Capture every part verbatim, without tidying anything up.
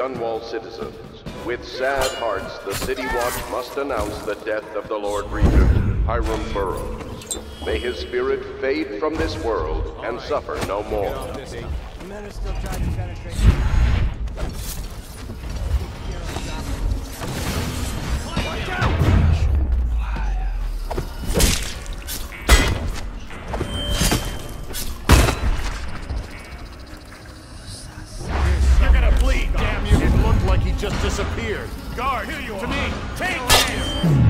Dunwall citizens, with sad hearts, the City Watch must announce the death of the Lord Regent, Hiram Burrows. May his spirit fade from this world and suffer no more. The men are still trying to penetrate. Watch out! You're gonna bleed, damn you! It looked like he just disappeared. Guard, here you are. To me, take him!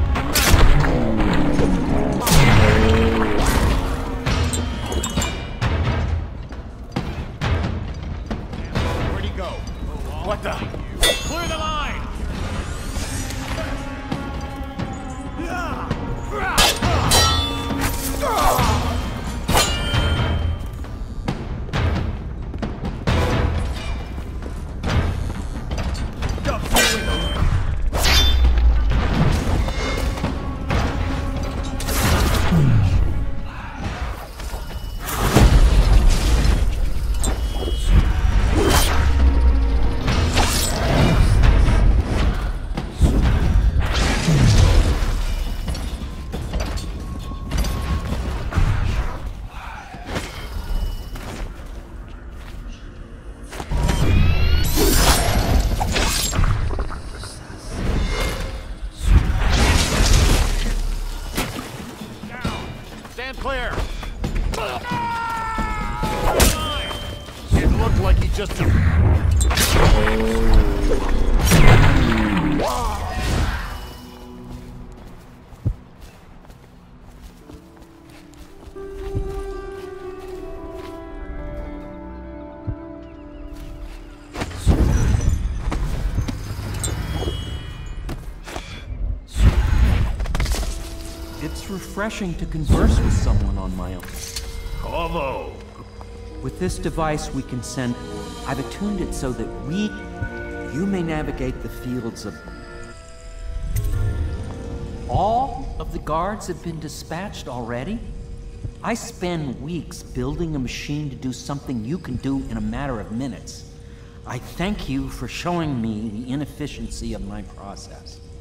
Where'd he go? What the? Clear the line! Clear! It looked like he just... It's refreshing to converse with someone on my own. Bravo! With this device we can send... I've attuned it so that we... You may navigate the fields of... All of the guards have been dispatched already? I spend weeks building a machine to do something you can do in a matter of minutes. I thank you for showing me the inefficiency of my process.